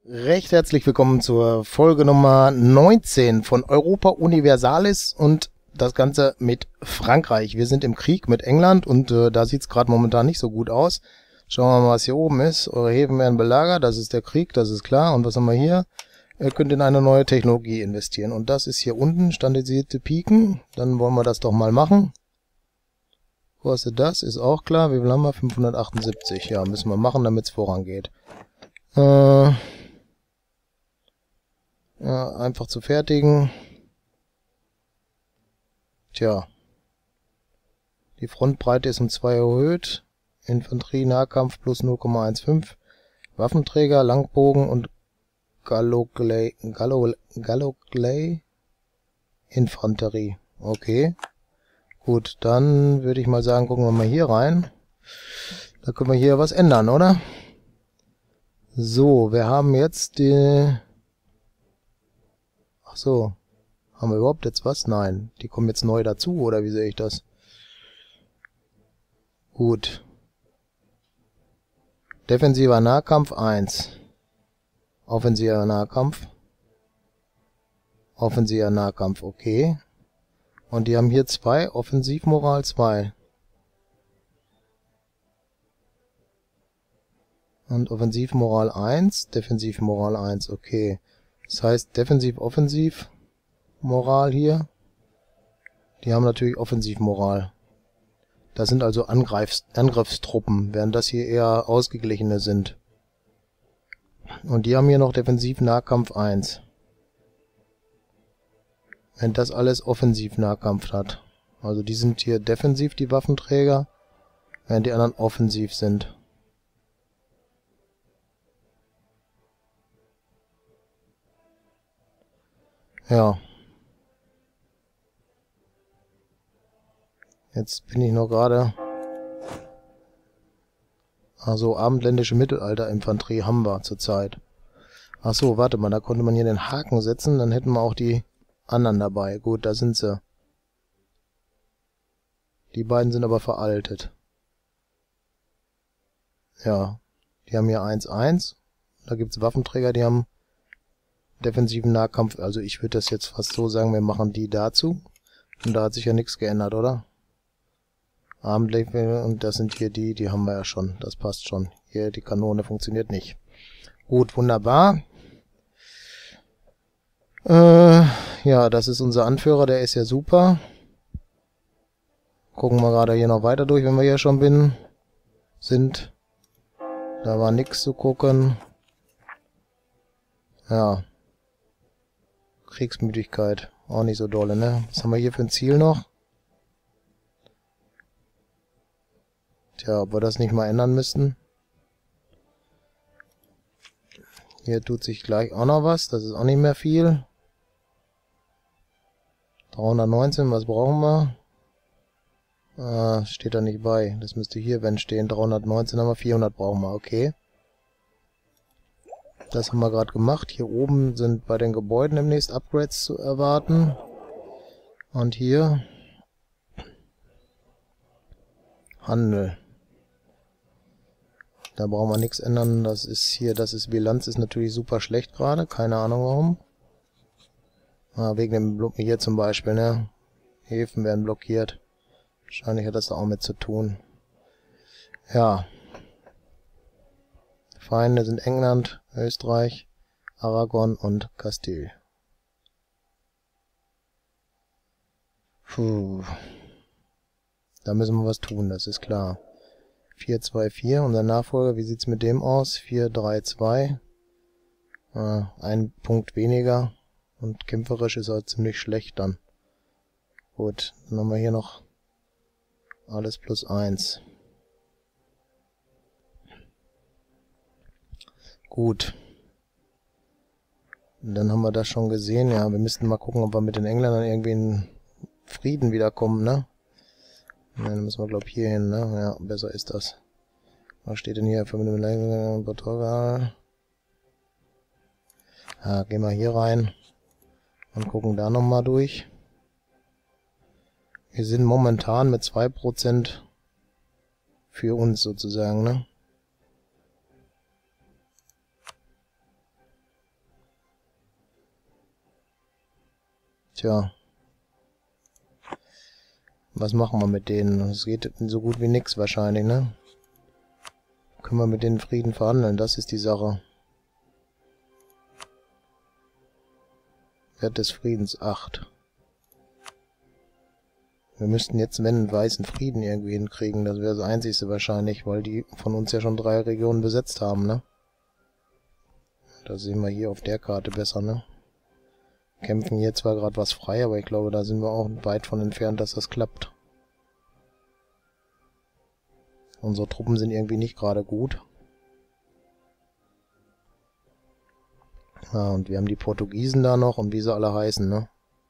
Recht herzlich willkommen zur Folge Nummer 19 von Europa Universalis und das Ganze mit Frankreich. Wir sind im Krieg mit England und da sieht es gerade momentan nicht so gut aus. Schauen wir mal, was hier oben ist. Eure Häfen werden belagert, das ist der Krieg, das ist klar. Und was haben wir hier? Ihr könnt in eine neue Technologie investieren. Und das ist hier unten, standardisierte Piken. Dann wollen wir das doch mal machen. Kostet das, ist auch klar. Wie viel haben wir? 578. Ja, müssen wir machen, damit es vorangeht. Ja, einfach zu fertigen. Tja. Die Frontbreite ist um 2 erhöht. Infanterie, Nahkampf plus 0,15. Waffenträger, Langbogen und Gallogly Infanterie. Okay. Gut, dann würde ich mal sagen, gucken wir mal hier rein. Da können wir hier was ändern, oder? So, wir haben jetzt die... Ach so. Haben wir überhaupt jetzt was? Nein. Die kommen jetzt neu dazu, oder wie sehe ich das? Gut. Defensiver Nahkampf 1. Offensiver Nahkampf. Offensiver Nahkampf, okay. Und die haben hier 2, Offensivmoral 2. Und Offensivmoral 1, Defensivmoral 1, okay. Das heißt, Defensiv-Offensiv-Moral hier. Die haben natürlich Offensivmoral. Das sind also Angriffstruppen, während das hier eher ausgeglichene sind. Und die haben hier noch Defensiv-Nahkampf 1. Wenn das alles Offensiv-Nahkampf hat. Also die sind hier defensiv, die Waffenträger, während die anderen offensiv sind. Ja. Jetzt bin ich noch gerade... Also abendländische Mittelalter-Infanterie haben wir zurzeit. Ach so, warte mal, da konnte man hier den Haken setzen, dann hätten wir auch die anderen dabei. Gut, da sind sie. Die beiden sind aber veraltet. Ja, die haben hier 1-1. Da gibt's Waffenträger, die haben defensiven Nahkampf. Also ich würde das jetzt fast so sagen, wir machen die dazu. Und da hat sich ja nichts geändert, oder? Abendländer, und das sind hier die haben wir ja schon. Das passt schon. Hier, die Kanone funktioniert nicht. Gut, wunderbar. Ja, das ist unser Anführer, der ist ja super. Gucken wir gerade hier noch weiter durch, wenn wir hier schon sind. Da war nichts zu gucken. Ja. Kriegsmüdigkeit. Auch nicht so dolle, ne? Was haben wir hier für ein Ziel noch? Tja, ob wir das nicht mal ändern müssten. Hier tut sich gleich auch noch was. Das ist auch nicht mehr viel. 319, was brauchen wir? Steht da nicht bei. Das müsste hier, wenn stehen. 319 haben wir, 400 brauchen wir. Okay. Das haben wir gerade gemacht. Hier oben sind bei den Gebäuden demnächst Upgrades zu erwarten. Und hier Handel. Da brauchen wir nichts ändern. Das ist hier, Bilanz ist natürlich super schlecht gerade. Keine Ahnung warum. Wegen dem Block hier zum Beispiel, ne? Häfen werden blockiert. Wahrscheinlich hat das da auch mit zu tun. Ja. Feinde sind England, Österreich, Aragon und Kastil. Puh. Da müssen wir was tun, das ist klar. 4-2-4, unser Nachfolger, wie sieht's mit dem aus? 4-3-2. Ein Punkt weniger. Und kämpferisch ist er ziemlich schlecht dann. Gut, dann haben wir hier noch alles plus 1. Gut. Und dann haben wir das schon gesehen. Ja, wir müssten mal gucken, ob wir mit den Engländern irgendwie in Frieden wiederkommen, ne? Ja, dann müssen wir, glaube ich, hier hin, ne? Ja, besser ist das. Was steht denn hier? Portugal. Ja, gehen wir hier rein. Und gucken da nochmal durch. Wir sind momentan mit 2% für uns sozusagen, ne? Tja. Was machen wir mit denen? Es geht so gut wie nix wahrscheinlich, ne? Können wir mit denen Frieden verhandeln? Das ist die Sache. Wert des Friedens 8. Wir müssten jetzt, wenn, einen weißen Frieden irgendwie hinkriegen. Das wäre das Einzige wahrscheinlich, weil die von uns ja schon 3 Regionen besetzt haben, ne? Das sehen wir hier auf der Karte besser, ne? Kämpfen hier zwar gerade was frei, aber ich glaube, da sind wir auch weit von entfernt, dass das klappt. Unsere Truppen sind irgendwie nicht gerade gut. Ja, und wir haben die Portugiesen da noch und wie sie alle heißen, ne?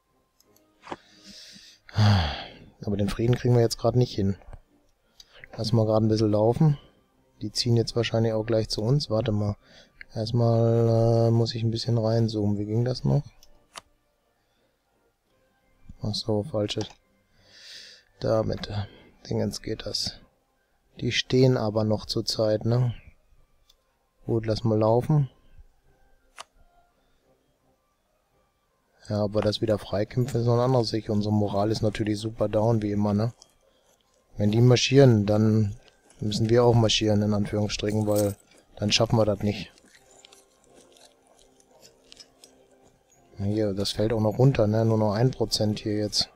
Aber den Frieden kriegen wir jetzt gerade nicht hin. Lassen wir gerade ein bisschen laufen. Die ziehen jetzt wahrscheinlich auch gleich zu uns. Warte mal. Erstmal muss ich ein bisschen reinzoomen. Wie ging das noch? Ach so, falsche. Da mit Dingens geht das. Die stehen aber noch zur Zeit, ne? Gut, lass mal laufen. Ja, aber das wieder freikämpfen ist noch eine andere Sache. Unsere Moral ist natürlich super down, wie immer, ne? Wenn die marschieren, dann müssen wir auch marschieren, in Anführungsstrichen, weil dann schaffen wir das nicht. Hier, das fällt auch noch runter, ne? Nur noch 1% hier jetzt.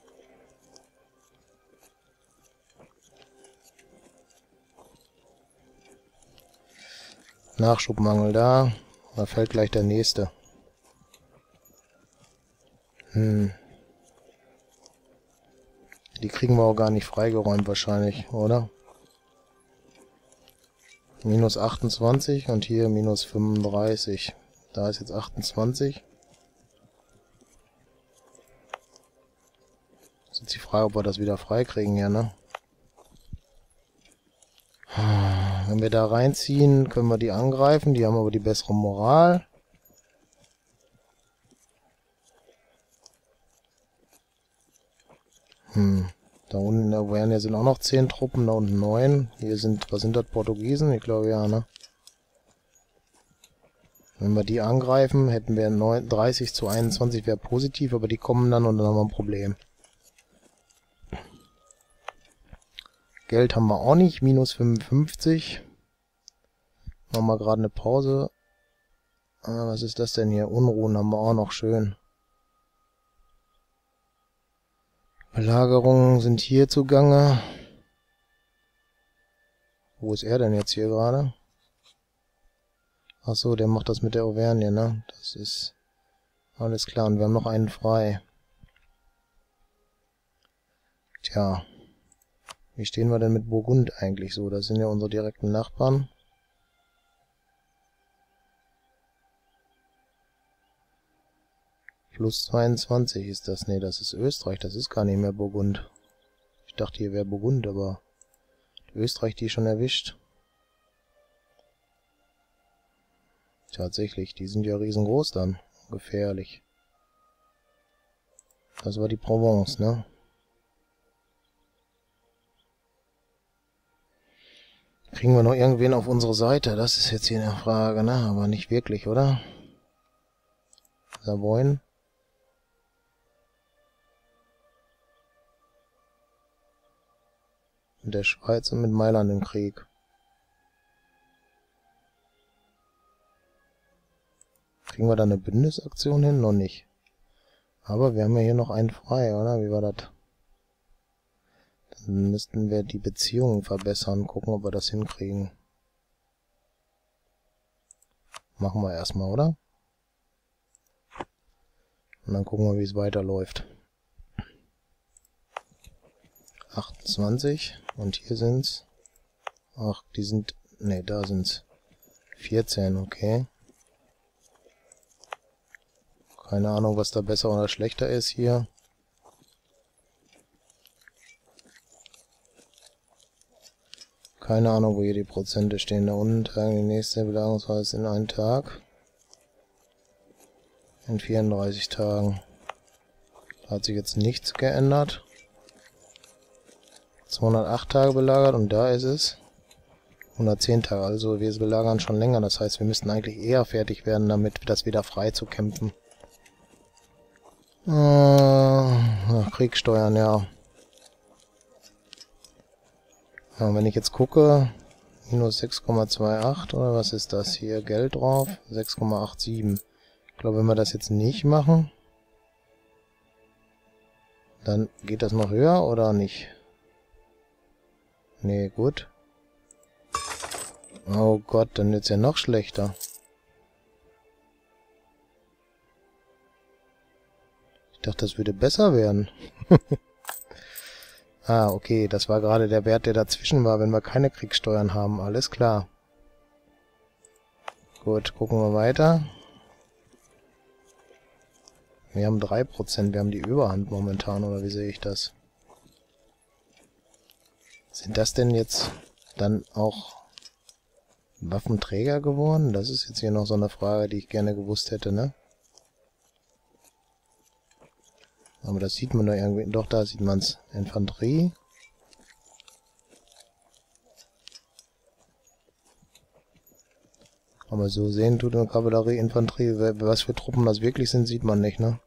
Nachschubmangel da. Da fällt gleich der nächste. Die kriegen wir auch gar nicht freigeräumt wahrscheinlich, oder? Minus 28 und hier minus 35. Da ist jetzt 28. Das ist jetzt die Frage, ob wir das wieder freikriegen hier, ne? Wenn wir da reinziehen, können wir die angreifen. Die haben aber die bessere Moral. Da unten in der Auvergne sind auch noch 10 Truppen, da unten 9. Hier sind, was sind das, Portugiesen? Ich glaube ja, ne? Wenn wir die angreifen, hätten wir 30 zu 21, wäre positiv, aber die kommen dann und dann haben wir ein Problem. Geld haben wir auch nicht, minus 55. Machen wir gerade eine Pause. Was ist das denn hier? Unruhen haben wir auch noch, schön. Belagerungen sind hier zugange. Wo ist er denn jetzt hier gerade? Ach so, der macht das mit der Auvergne, ne? Das ist alles klar. Und wir haben noch einen frei. Tja. Wie stehen wir denn mit Burgund eigentlich so? Das sind ja unsere direkten Nachbarn. Plus 22 ist das. Ne, das ist Österreich. Das ist gar nicht mehr Burgund. Ich dachte, hier wäre Burgund, aber Österreich die schon erwischt. Tatsächlich, die sind ja riesengroß dann. Gefährlich. Das war die Provence, ne? Kriegen wir noch irgendwen auf unsere Seite? Das ist jetzt hier eine Frage, ne? Aber nicht wirklich, oder? Savoyen. Mit der Schweiz und mit Mailand im Krieg. Kriegen wir da eine Bündnisaktion hin? Noch nicht. Aber wir haben ja hier noch einen frei, oder? Wie war das? Dann müssten wir die Beziehungen verbessern. Gucken, ob wir das hinkriegen. Machen wir erstmal, oder? Und dann gucken wir, wie es weiterläuft. 28. Und hier sind's. Ach, die sind... Ne, da sind's. 14, okay. Keine Ahnung, was da besser oder schlechter ist hier. Keine Ahnung, wo hier die Prozente stehen. Da unten tragen die nächste Belagerungsphase in einen Tag. In 34 Tagen. Da hat sich jetzt nichts geändert. 208 Tage belagert und da ist es 110 Tage. Also wir belagern schon länger. Das heißt, wir müssten eigentlich eher fertig werden, damit das wieder frei zu kämpfen. Kriegssteuern, ja. Ja, wenn ich jetzt gucke, minus 6,28 oder was ist das hier? Geld drauf, 6,87. Ich glaube, wenn wir das jetzt nicht machen, dann geht das noch höher oder nicht? Nee, gut. Oh Gott, dann wird's ja noch schlechter. Ich dachte, das würde besser werden. Ah, okay, das war gerade der Wert, der dazwischen war, wenn wir keine Kriegssteuern haben. Alles klar. Gut, gucken wir weiter. Wir haben 3%, wir haben die Überhand momentan, oder wie sehe ich das? Sind das denn jetzt dann auch Waffenträger geworden? Das ist jetzt hier noch so eine Frage, die ich gerne gewusst hätte, ne? Aber das sieht man doch irgendwie. Doch, da sieht man's. Infanterie. Aber so sehen tut eine Kavallerie, Infanterie, was für Truppen das wirklich sind, sieht man nicht, ne?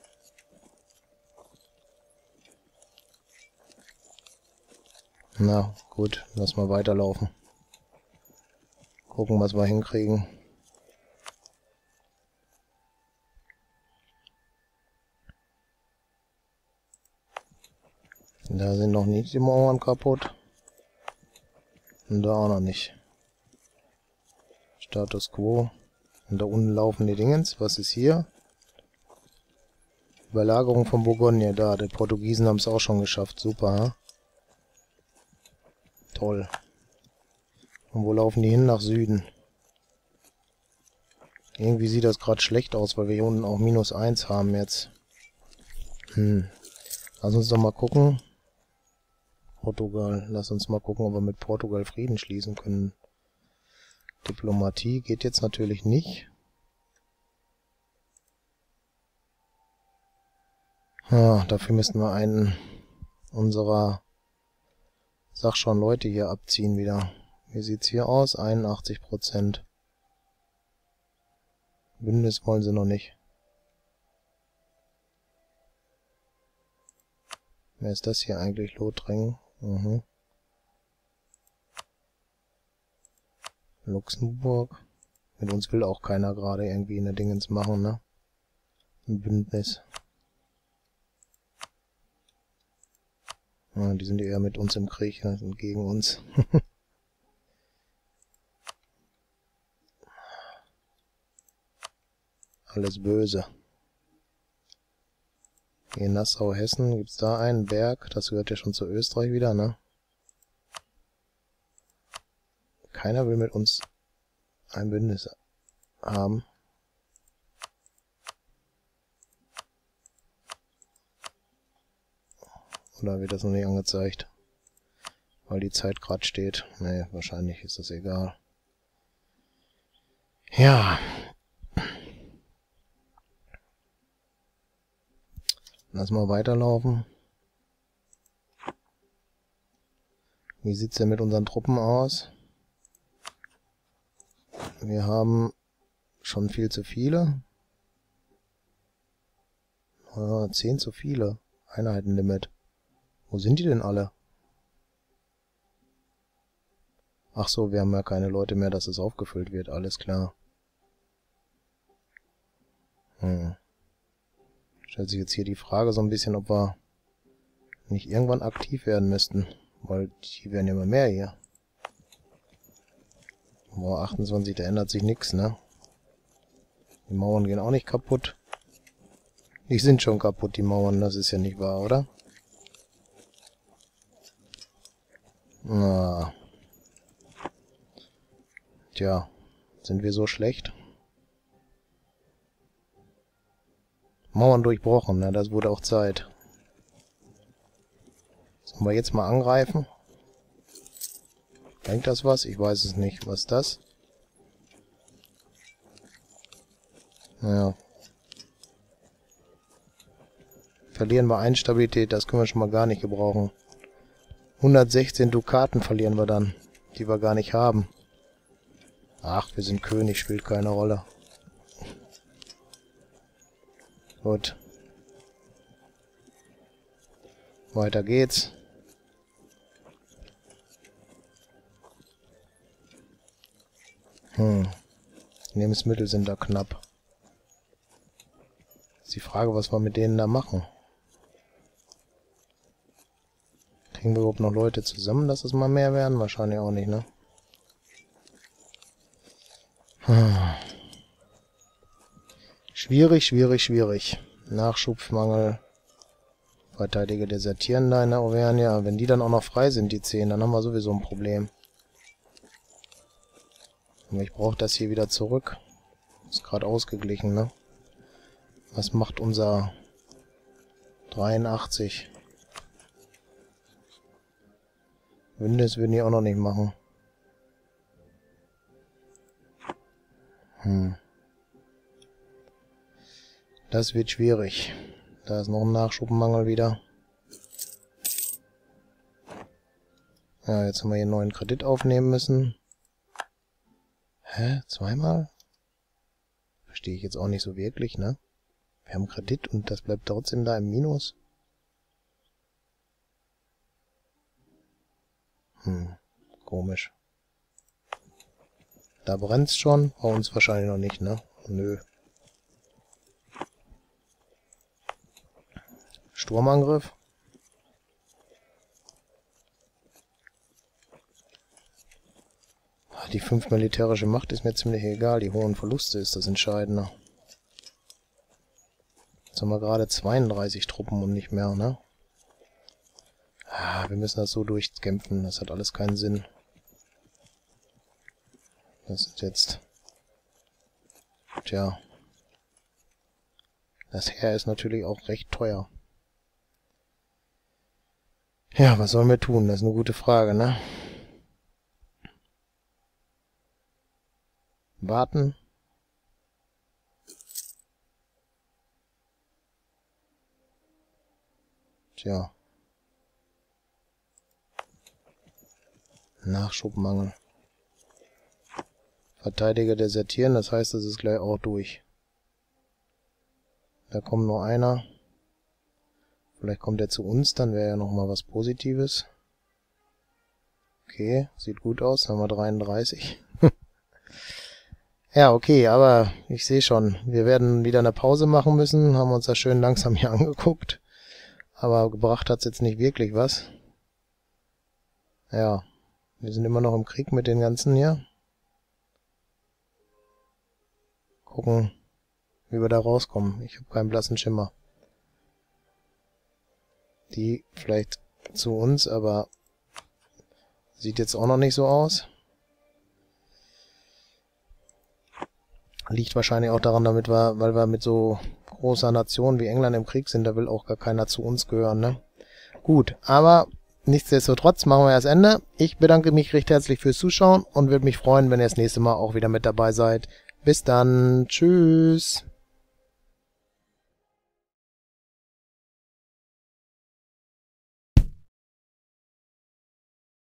Na, gut, lass mal weiterlaufen. Gucken, was wir hinkriegen. Da sind noch nicht die Mauern kaputt. Und da auch noch nicht. Status Quo. Und da unten laufen die Dingens. Was ist hier? Überlagerung von Bourgogne. Da, die Portugiesen haben es auch schon geschafft. Super, ha? Toll. Und wo laufen die hin? Nach Süden. Irgendwie sieht das gerade schlecht aus, weil wir hier unten auch -1 haben jetzt. Lass uns doch mal gucken. Portugal. Lass uns mal gucken, ob wir mit Portugal Frieden schließen können. Diplomatie geht jetzt natürlich nicht. Ja, dafür müssten wir einen unserer, sag schon, Leute hier abziehen wieder. Wie sieht's hier aus? 81%. Bündnis wollen sie noch nicht. Wer ist das hier eigentlich? Lothringen? Luxemburg. Mit uns will auch keiner gerade irgendwie eine Dingens machen, ne? Ein Bündnis. Ja, die sind eher mit uns im Krieg, ne? Sind gegen uns. Alles böse. Hier in Nassau, Hessen, gibt's da einen Berg, das gehört ja schon zu Österreich wieder, ne? Keiner will mit uns ein Bündnis haben. Oder wird das noch nicht angezeigt? Weil die Zeit gerade steht. Nee, wahrscheinlich ist das egal. Ja. Lass mal weiterlaufen. Wie sieht's denn mit unseren Truppen aus? Wir haben schon viel zu viele. 10 zu viele. Einheitenlimit. Wo sind die denn alle? Ach so, wir haben ja keine Leute mehr, dass es aufgefüllt wird. Alles klar. Stellt sich jetzt hier die Frage so ein bisschen, ob wir nicht irgendwann aktiv werden müssten. Weil die werden ja immer mehr hier. Boah, 28, da ändert sich nichts, ne? Die Mauern gehen auch nicht kaputt. Die sind schon kaputt, die Mauern, das ist ja nicht wahr, oder? Na. Tja, sind wir so schlecht? Mauern durchbrochen, ne? Das wurde auch Zeit. Sollen wir jetzt mal angreifen? Bringt das was? Ich weiß es nicht. Was ist das? Naja. Verlieren wir Instabilität, das können wir schon mal gar nicht gebrauchen. 116 Dukaten verlieren wir dann, die wir gar nicht haben. Ach, wir sind König, spielt keine Rolle. Gut. Weiter geht's. Lebensmittel sind da knapp. Ist die Frage, was wir mit denen da machen. Kriegen wir überhaupt noch Leute zusammen, dass es mal mehr werden? Wahrscheinlich auch nicht, ne? Schwierig, schwierig, schwierig. Nachschubmangel. Verteidiger desertieren da in der Auvergne. Wenn die dann auch noch frei sind, die 10, dann haben wir sowieso ein Problem. Aber ich brauche das hier wieder zurück. Ist gerade ausgeglichen, ne? Was macht unser 83? Windes würden die auch noch nicht machen. Das wird schwierig. Da ist noch ein Nachschubmangel wieder. Ja, jetzt haben wir hier einen neuen Kredit aufnehmen müssen. Hä? Zweimal? Verstehe ich jetzt auch nicht so wirklich, ne? Wir haben Kredit und das bleibt trotzdem da im Minus. Komisch. Da brennt's schon, bei uns wahrscheinlich noch nicht, ne? Nö. Sturmangriff. Die 5 militärische Macht ist mir ziemlich egal, die hohen Verluste ist das Entscheidende. Jetzt haben wir gerade 32 Truppen und nicht mehr, ne? Wir müssen das so durchkämpfen, das hat alles keinen Sinn. Das ist jetzt... Tja. Das Heer ist natürlich auch recht teuer. Ja, was sollen wir tun? Das ist eine gute Frage, ne? Warten. Tja. Nachschubmangel. Verteidiger desertieren, das heißt, das ist gleich auch durch. Da kommt nur einer. Vielleicht kommt er zu uns, dann wäre ja nochmal was Positives. Okay, sieht gut aus, dann haben wir 33. Ja, okay, aber ich sehe schon, wir werden wieder eine Pause machen müssen, haben uns das schön langsam hier angeguckt. Aber gebracht hat's jetzt nicht wirklich was. Ja, wir sind immer noch im Krieg mit den ganzen hier. Gucken, wie wir da rauskommen. Ich habe keinen blassen Schimmer. Die vielleicht zu uns, aber sieht jetzt auch noch nicht so aus. Liegt wahrscheinlich auch daran, weil wir mit so großer Nation wie England im Krieg sind, da will auch gar keiner zu uns gehören, ne? Gut, aber nichtsdestotrotz machen wir das Ende. Ich bedanke mich recht herzlich fürs Zuschauen und würde mich freuen, wenn ihr das nächste Mal auch wieder mit dabei seid. Bis dann. Tschüss.